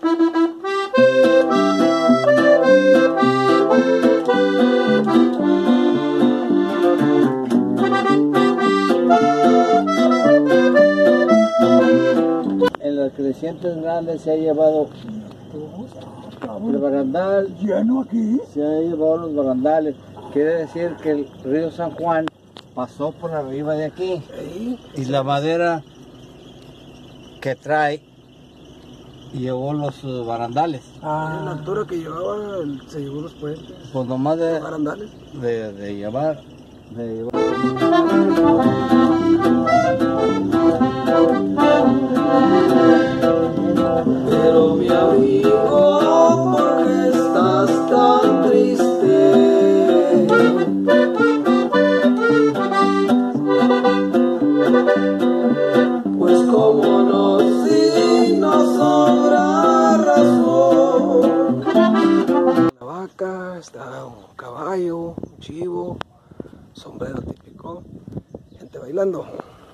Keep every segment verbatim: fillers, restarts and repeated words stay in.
En las crecientes grandes se ha llevado el barandal, lleno aquí. se ha llevado los barandales. Quiere decir que el río San Juan pasó por arriba de aquí. ¿Sí? Y la madera que trae llevó los uh, barandales. Ah, la altura que llevaba el- se llevó los puentes. Pues nomás de, Los barandales. de, de llevar, de llevar. Pero mi amigo, ¿por qué estás tan triste? Pues como no, si no sobra razón. Una vaca, está un caballo, un chivo, sombrero típico, gente bailando.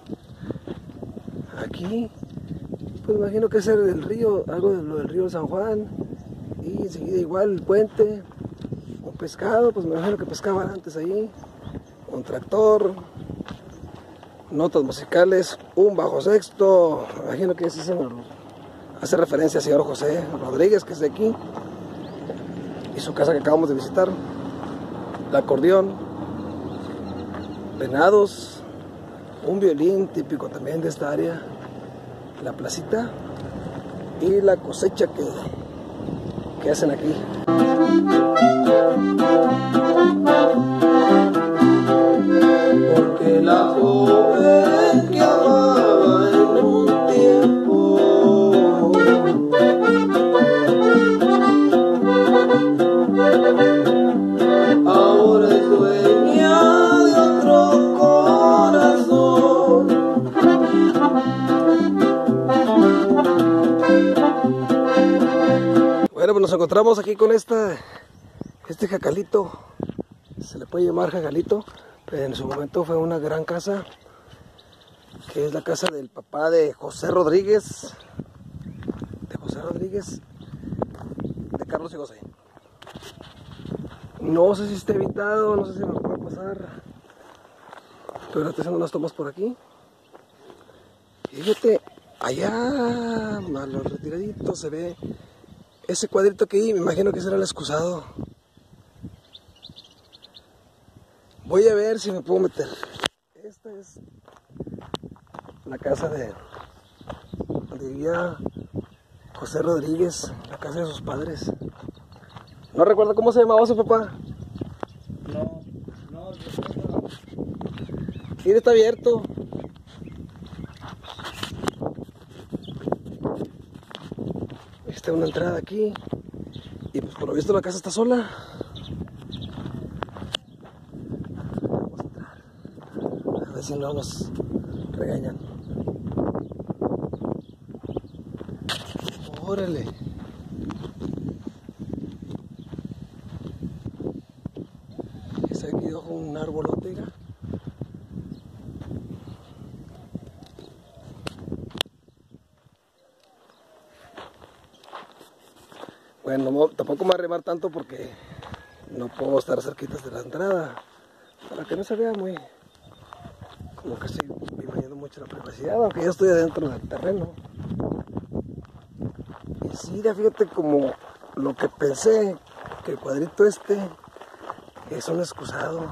Aquí, pues imagino que es el del río, algo de lo del río San Juan, y enseguida igual el puente, un pescado, pues me imagino que pescaban antes ahí, un tractor, notas musicales, un bajo sexto, me imagino que ese se hace referencia al señor José Rodríguez, que es de aquí, y su casa que acabamos de visitar, el acordeón, venados, un violín típico también de esta área, la placita y la cosecha que, que hacen aquí. Porque la joven que amaba en un tiempo ahora es dueña de otro corazón. Bueno, pues nos encontramos aquí con esta, este jacalito, se le puede llamar jacalito, pero en su momento fue una gran casa, que es la casa del papá de José Rodríguez, de José Rodríguez, de Carlos y José. No sé si está habitado, no sé si nos puede pasar, pero estoy haciendo unas tomas por aquí. Y fíjate, allá a los retiraditos se ve ese cuadrito que ahí, me imagino que será el excusado. Voy a ver si me puedo meter. Esta es la casa de donde vivía José Rodríguez, la casa de sus padres. No recuerdo cómo se llamaba su papá. No, no, no. Mira, está abierto. Esta es una entrada aquí. Y pues por lo visto la casa está sola. Vamos a entrar. A ver si no nos regañan. Órale. Está aquí bajo un arbolote, mira. Bueno, no, tampoco me voy a arrimar tanto porque no puedo estar cerquitas de la entrada. Para que no se vea muy... como que estoy invadiendo mucho la privacidad, aunque ya estoy adentro del terreno. Y sí, ya fíjate como lo que pensé, que el cuadrito este es un excusado.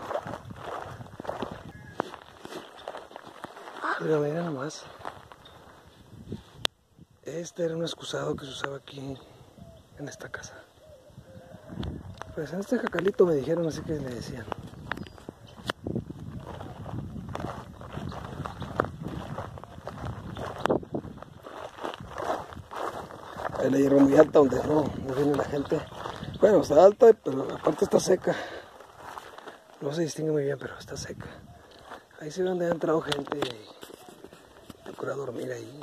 Algo, mira nomás. Este era un excusado que se usaba aquí en esta casa. Pues en este jacalito me dijeron, así que le decían. Hay la hierba muy alta donde no, no viene la gente. Bueno, está alta, pero aparte está seca. No se distingue muy bien, pero está seca. Ahí se ve donde ha entrado gente y procura dormir ahí.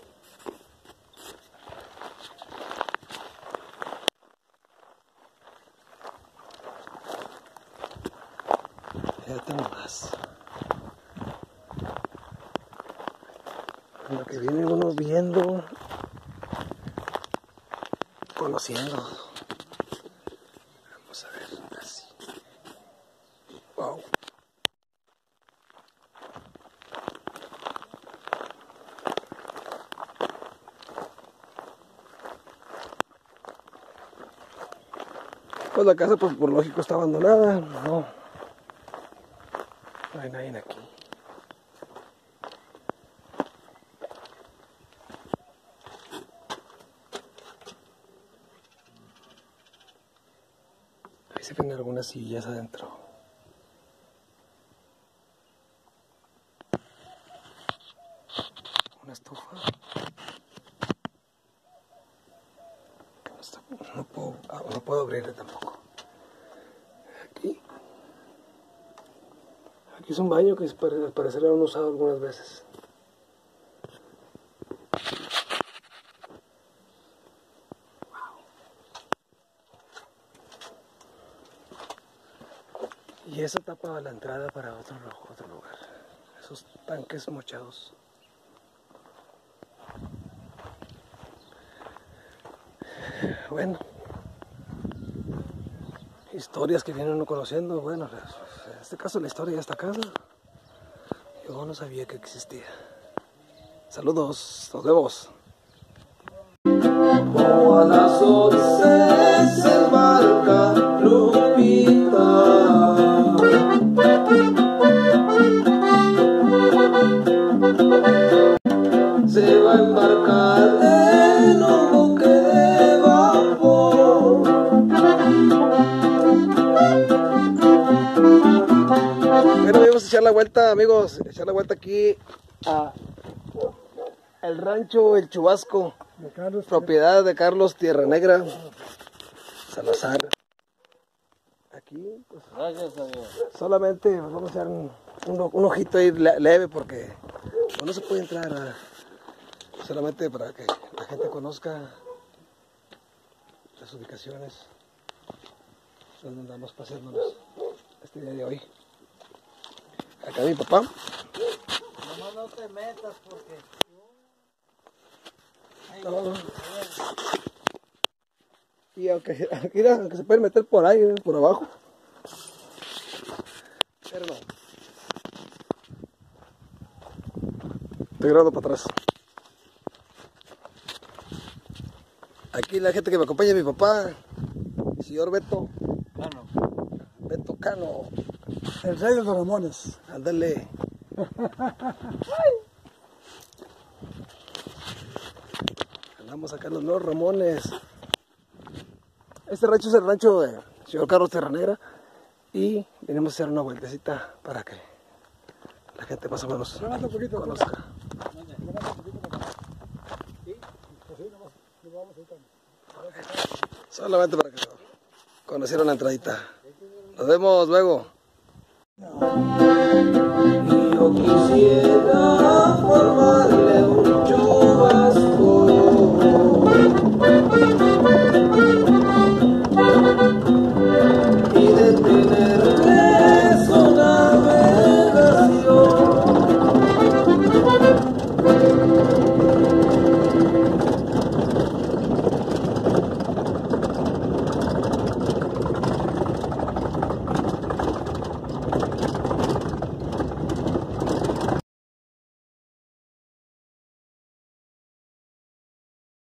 Fíjate nomás. Lo que viene uno viendo. conociendo. Vamos a ver, así. Wow. Pues la casa, pues por lógico está abandonada. No, no hay nadie aquí. Ahí se ven algunas sillas adentro. Una estufa. No puedo, no puedo abrirle tampoco. Aquí. Aquí es un baño que al parecer lo han usado algunas veces. Y esa tapa la entrada para otro, otro lugar. Esos tanques mochados. Bueno, historias que viene uno conociendo. Bueno, en este caso la historia de esta casa, yo no sabía que existía. Saludos, nos vemos. Como a las once se embarca Lupita, se va a embarcar en un buque de vapor. Bueno, vamos a echar la vuelta, amigos, echar la vuelta aquí a el rancho El Chubasco, de Carlos, propiedad de Carlos Tierra Negra Salazar. Aquí, pues, Gracias a Dios. solamente vamos a echar un, un, un ojito ahí leve porque pues, no se puede entrar a, solamente para que la gente conozca las ubicaciones donde andamos paseándonos este día de hoy. Acá mi papá. Nomás no te metas porque... No, no. Y aunque, aunque, aunque se pueden meter por ahí, por abajo. Pero no. Estoy grabando para atrás. Aquí la gente que me acompaña es mi papá, el señor Beto. Cano. Beto Cano. El rey de los Ramones. Ándale. Andamos acá en los Ramones. Este rancho es el rancho del señor Carlos Tierra Negra. Y venimos a hacer una vueltecita para que la gente más o menos Levanta un poquito, conozca. levanta un poquito para acá. ¿Sí? Pues sí, nomás, nos vamos ahorita. Solamente para que conocieran la entradita. Nos vemos luego. Y yo quisiera formar